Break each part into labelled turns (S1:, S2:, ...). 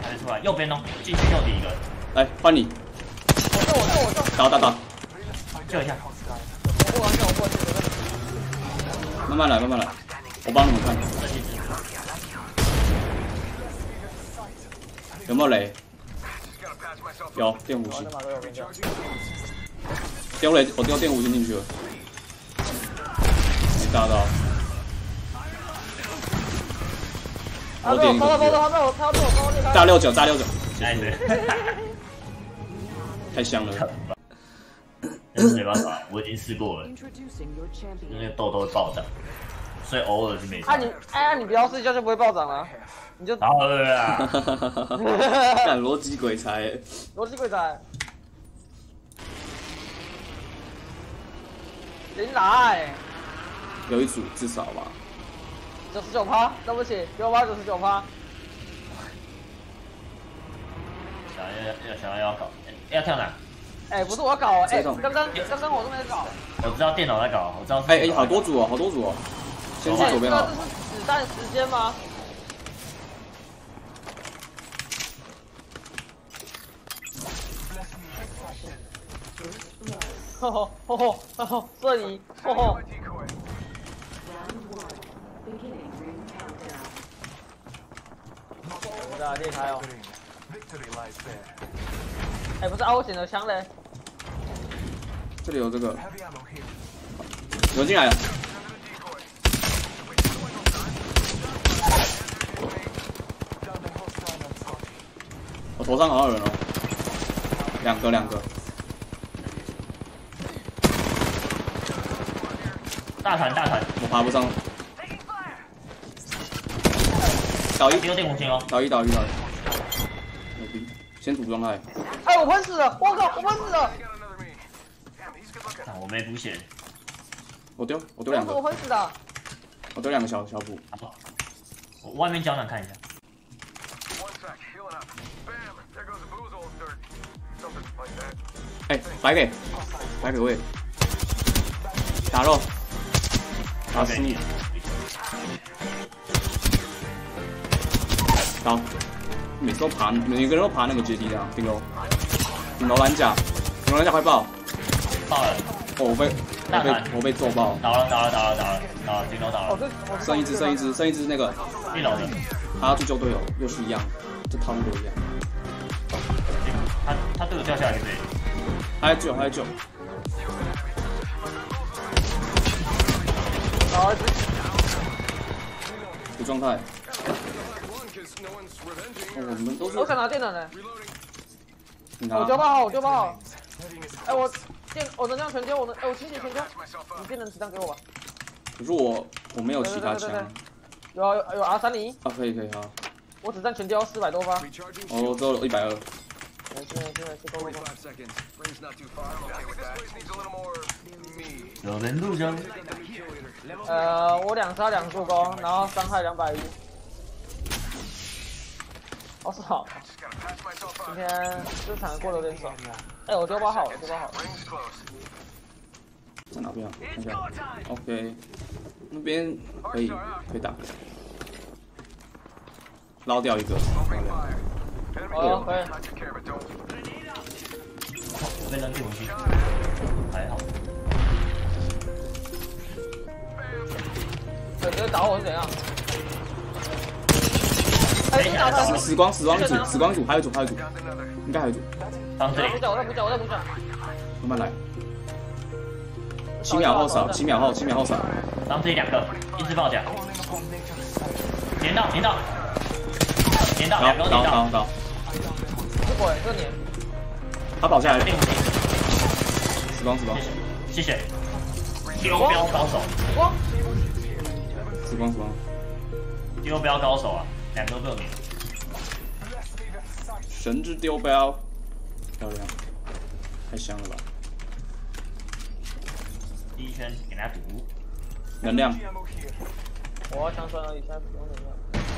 S1: 还没出来，右边哦，进去右第一个。
S2: 来换你，
S3: 我中，
S2: 打，
S1: 救一下。
S3: 我过去。
S2: 慢慢来，我帮你们看。有没有雷？有电弧星。丢雷，我丢电弧星进去了，没打到。我点一个。炸69，
S1: 哎对，
S2: 太香了。
S1: 但是没办法，我已经试过了，那个豆都会爆炸，所以偶尔是没。
S3: 你不要试一下就不会暴涨了，你就。
S1: 好了啊！
S2: 干逻辑鬼才，
S3: 人来。
S2: 有一组至少吧。
S3: 99%，对不起，给我把99%。
S1: 想要搞，要跳哪？
S3: 哎，不是我搞，哎，刚刚我都没搞。
S1: 我知道电脑在搞，我知道。
S2: 哎，好多组哦，先去左边好。
S3: 这是子弹时间吗？这里，我的裂开哦。哎，不是啊，我捡的枪嘞。
S2: 这里有这个，有进来了。我头上好像有人哦，两个。
S1: 大船，
S2: 我爬不上。倒一，
S1: 丢电弧星哦。
S2: 倒一。牛逼，先组状态。
S3: 哎，我喷死了！我靠，我喷死了！
S1: 我没补血。
S2: 我丢2个。
S3: 我喷死的。
S2: 我丢2个小补。
S1: 好，我外面胶囊看一下。
S2: 哎，白给位。打肉。打死你。倒。每个人都爬那个阶梯的，顶楼栏甲快爆！
S1: 爆了！
S2: 哦，我被揍爆！
S1: 倒了，顶楼倒了。
S2: 剩一只那个
S1: 1楼的，
S2: 他要去救队友，又是一样，这套路都一样。
S1: 他队友掉下来就可以。
S2: 他在救。有状态。我们都是。
S3: 我想拿电脑呢。
S2: 我
S3: 丢包好。哎，我能量全丢，我清血全丢。你电能子弹给我吧。
S2: 可是我没有其他枪。
S3: 有 R30。
S2: 啊，可以好。
S3: 我子弹全丢400多发。
S2: 哦，只有120。
S1: 有人入征。
S3: 我2杀2助攻，然后伤害210。好爽！今天这场过得有点爽。哎，我丢包好了。
S2: 在哪边啊？看一下。OK， 那边可以打。捞掉一个。
S3: 哦，可以。
S1: 我被扔电弧星，还好。
S3: 直接打我是怎样？
S2: 死光组，还有组，应该还有组。
S1: 当这里。
S3: 我在补脚。
S2: 慢慢来。7秒后扫。
S1: 当这里2个，一只爆甲。连到，2个都连到。
S3: 这鬼，这年。
S2: 他跑下来了。死光。
S1: 谢谢。丢标高手。
S2: 死光。
S1: 丢标高手啊，2个都被我免。
S2: 神之丢标，漂亮，太香了吧！
S1: 第一圈给他堵。
S2: 能量。
S3: 我要枪栓而已，现在不用能量。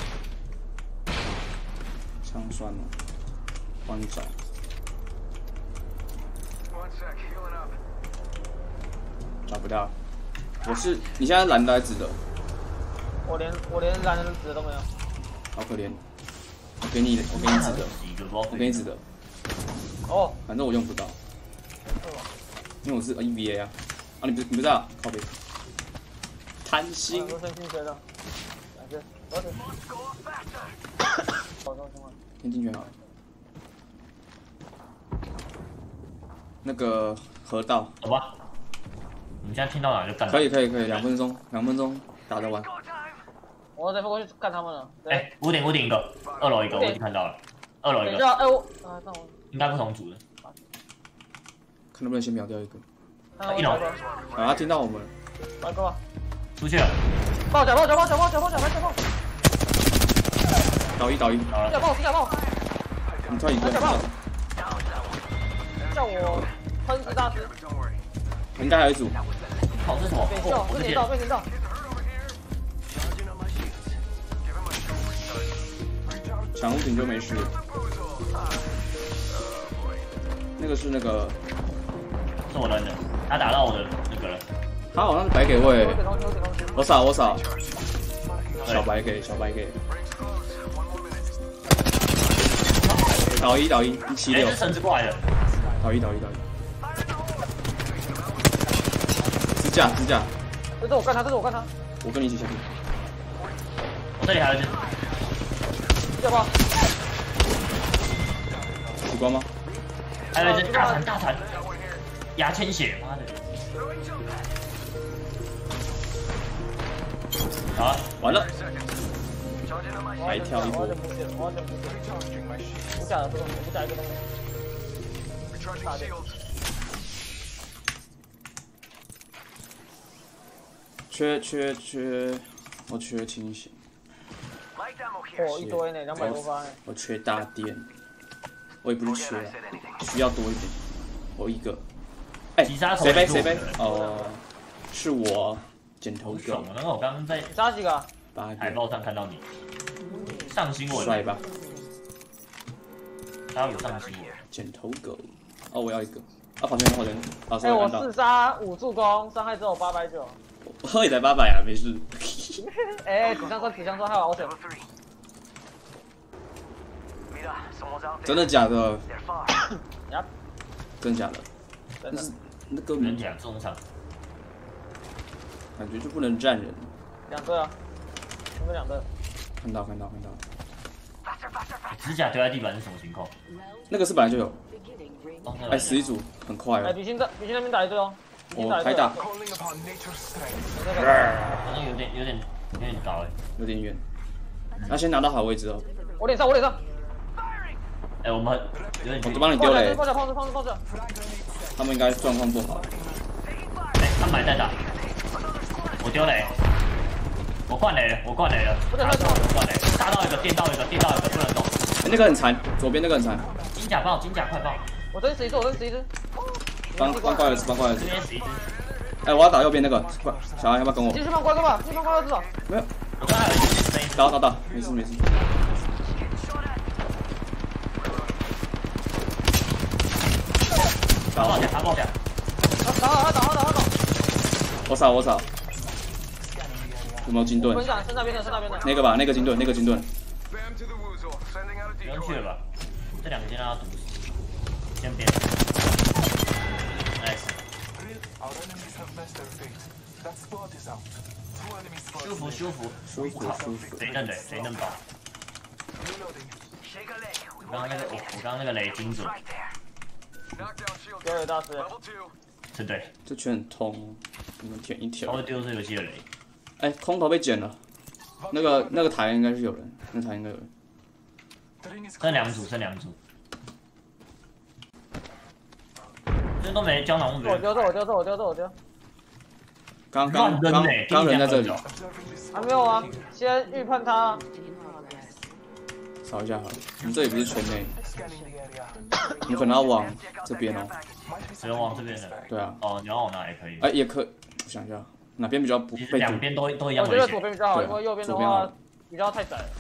S2: 枪栓了，帮你找。找不到。你现在蓝的还是紫的？
S3: 我连蓝的紫的都没有。
S2: 好可怜。 我给你指的，我给你指的。
S3: 哦，
S2: 反正我用不到，因为我是 EVA 啊。啊，你不知道？靠背。贪心。
S3: 我先进去了。感谢，我去。
S2: 先进去好了。那个河道。
S1: 走吧。你现在听到哪就干。
S2: 可以，2分钟打得完。
S3: 我再过去干他们了。
S1: 哎，屋顶一个，2楼一个，我已经看到了。2楼一个。
S3: 哎我那我
S1: 应该不同组的。
S2: 看能不能先秒掉一个。
S1: 1楼。
S2: 啊，他听到我们。
S3: 来哥，
S1: 出去了。
S3: 爆脚！
S2: 倒一。
S3: 脚爆！
S2: 你跳一个。
S3: 叫我喷死大师。
S2: 应该还有一组。
S1: 好，这是什么？
S3: 被点到。
S2: 抢屋顶就没事。那个是那个。
S1: 是我扔的，他打到我的那个了。
S2: 他好像是白给位。我扫。小白给。倒一176。
S1: 是绳子过来的。
S2: 倒一。支架。
S3: 这是我干他。
S2: 我跟你一起下去。
S1: 我这里还有一只。
S3: 要不？
S2: 曙光吗？
S1: 还有一只大船。牙签血，妈的！好了，
S2: 完了。白跳一波。
S3: 我加了这个，我加一个东西。
S2: 我缺清醒。
S3: 一堆呢，200多发。
S2: 我缺大电。我也不是缺啊，需要多一点。我一个。哎，谁背？哦，是我剪头狗。
S1: 然后我刚刚在
S3: 杀几个？
S1: 海报上看到你上新闻，
S2: 帅吧？
S1: 他有上新闻。
S2: 剪头狗。哦，我要一个。啊，旁边。
S3: 哎，我4杀5助攻，伤害只有890。
S2: 我也才800啊，没事。
S3: 哎，纸箱说还有好险。
S2: 真的假的？
S3: 呀，
S2: 真的假的？那个
S1: 人讲中场，
S2: 感觉就不能站人。
S3: 2队啊，有没有2队？
S2: 看到。
S1: 指甲丢在地板是什么情况？
S2: 那个是本来就有。哎，死一组，很快哦。
S3: 哎，比心那边打一队哦。
S2: 我开大。
S1: 好像有点高哎，
S2: 有点远。那先拿到好位置哦。
S3: 我脸上。
S1: 哎，我们有点。
S2: 我帮你丢雷。
S3: 放着。
S2: 他们应该状况不好。
S1: 哎，他们还在打。我丢雷。我灌雷了。我灌雷。杀到一个，电到一个，不能动。
S2: 哎，那个很残，左边那个很残。
S1: 金甲快爆！
S3: 我真死一只。
S2: 帮怪儿子。
S1: 这边死一只。
S2: 哎，我要打右边那个，小孩要不要跟我？
S3: 继续放乖哥吧，继续放乖哥至少。
S2: 没有。
S1: 我刚才有一只声音。
S2: 打，没事。
S1: 他爆甲。
S3: 打。
S2: 我扫。有没有金盾？
S3: 分享是那边的。
S2: 那个吧，那个金盾。
S1: 不用去了吧？这2个先让他堵死。先边。nice。舒服。谁能爆？我刚刚那个雷精准。
S3: 丢雷大师。
S1: 是对。
S2: 这圈很痛，你们舔一舔。
S1: 他会丢这游戏的雷。
S2: 哎，空投被捡了。那个台应该是有人，那台应该有人。
S1: 剩2组。这都没胶囊目标。
S3: 我丢。
S2: 刚人在这里。
S3: 还没有啊，先预判他。
S2: 扫一下好了，我们这里不是圈内，你可能要往这边哦。
S1: 只能往这边的。
S2: 对啊。
S1: 哦，你要往哪也可以。
S2: 哎，也可，我想一下，哪边比较不被？
S1: 两边都一样危险。
S3: 我觉得左边比较好，因为右边的话比较太窄了。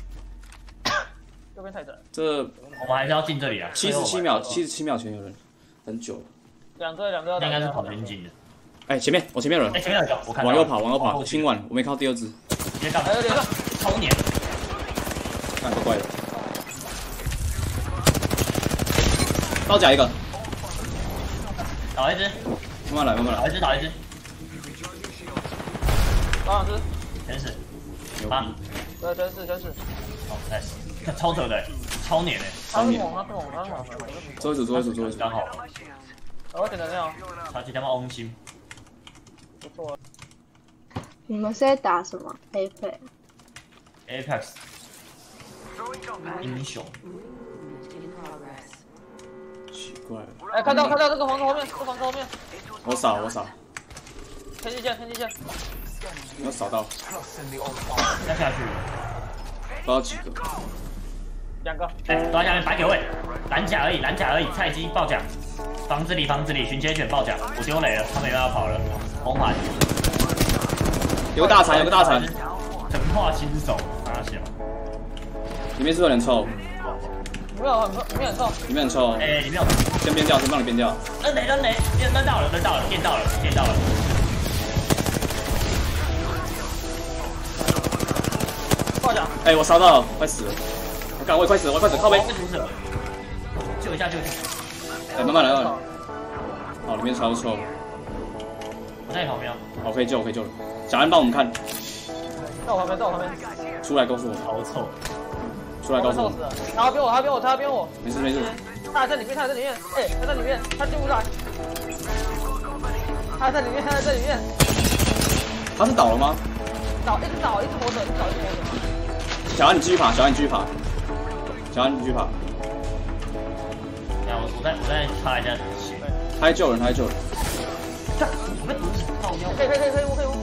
S3: 右边太窄。
S2: 这
S1: 我们还是要进这里啊。
S2: 77秒前有人，很久了。
S3: 2队。
S1: 那应该是跑边境的。
S2: 哎，我前面有人。
S1: 哎，前面有一个，我看到。
S2: 往右跑，清晚，我没看到第2只。
S1: 直接干嘛？
S3: 直接
S1: 超黏。
S2: 干怪怪的。 包夹一个，
S1: 倒一只，
S2: 慢慢来，慢慢来。
S1: 倒一只。
S3: 高老师，
S1: 全死。
S2: 牛
S1: 啊
S2: 逼！
S3: 对，真是。
S1: 哦 ，nice， 看超扯的，超黏的。
S3: 他是猛。
S2: 最后一组。
S1: 刚好。
S3: 我点能量。
S1: 超级他妈翁心。
S3: 不错。
S4: 你们是在打什么
S1: ？Apex。英雄。
S2: 奇怪了。
S3: 哎，看到这个房子后面，这房子后面。
S2: 我扫。
S3: 天际线。
S2: 没有扫到。
S1: 要下去。
S2: 不知道几个。
S3: 2个。
S1: 哎，抓下面白给位，蓝甲而已，菜鸡爆甲。房子里，寻切犬爆甲，我丢雷了，他们又要跑了，红盘。
S2: 有个大残。
S1: 神话新手，大小。
S2: 里面是不是有人臭？
S3: 里面很臭。
S2: 里面很臭。
S1: 哎，里面有。
S2: 先边掉，先帮你边掉。
S1: 扔雷，电到了，电到了。
S3: 爆甲。
S2: 哎，我烧到了，快死了！我也快死了，靠背。
S1: 救一下。
S2: 哎，慢慢来。好，里面超臭。
S1: 我在你旁边。
S2: 好，可以救了。小安帮我们看。
S3: 在我旁边。
S2: 出来告诉我。
S1: 好臭。
S2: 出来告诉我。
S3: 他要边我。
S2: 没事。
S3: 他还在里面。哎，他在里面，他进不来。他在里面。
S2: 他是倒了吗？
S3: 一直活着。
S2: 小安你继续爬。
S1: 我再擦一下血。
S2: 他在救人。
S1: 我被毒死，靠腰。
S3: 可以。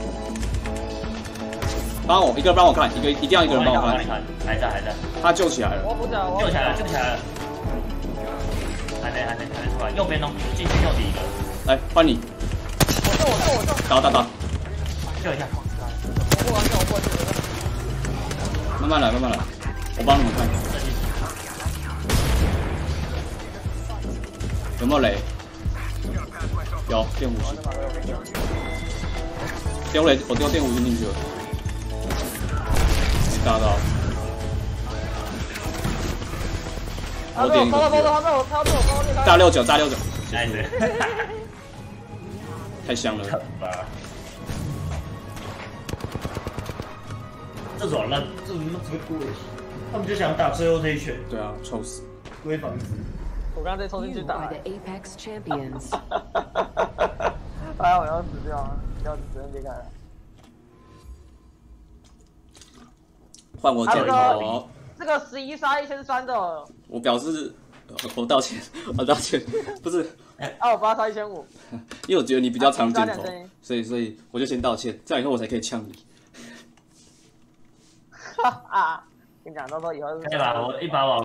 S2: 帮我一个人帮我看，一定要一个人帮我看。
S1: 还在。
S2: 他救起来了。
S1: 救起来了。还没出来，右边哦，进去救第一个。
S2: 来换你。
S3: 我救。
S2: 打。
S1: 救一下。
S3: 我过去。
S2: 慢慢来，我帮你们看。有没有雷？有电弧形。丢雷，我丢电弧形进去了。没打到。我点一个。炸69。太香了。
S1: 这种烂，这种他妈鬼，他们就想打最后这一拳。
S2: 对啊，臭死。
S1: 归房子。
S3: 我刚刚再冲进去打。
S5: Apex champions。
S3: 哎，我要死掉了，要只能别看了。
S2: 换我捡头。
S3: 这个11杀1300的。
S2: 我表示，我道歉，不是。
S3: 我8杀1500。
S2: 因为我觉得你比较常捡头，所以我就先道歉，这样以后我才可以呛你。
S3: 跟你讲，到时候以后是。
S1: 可以吧？我一把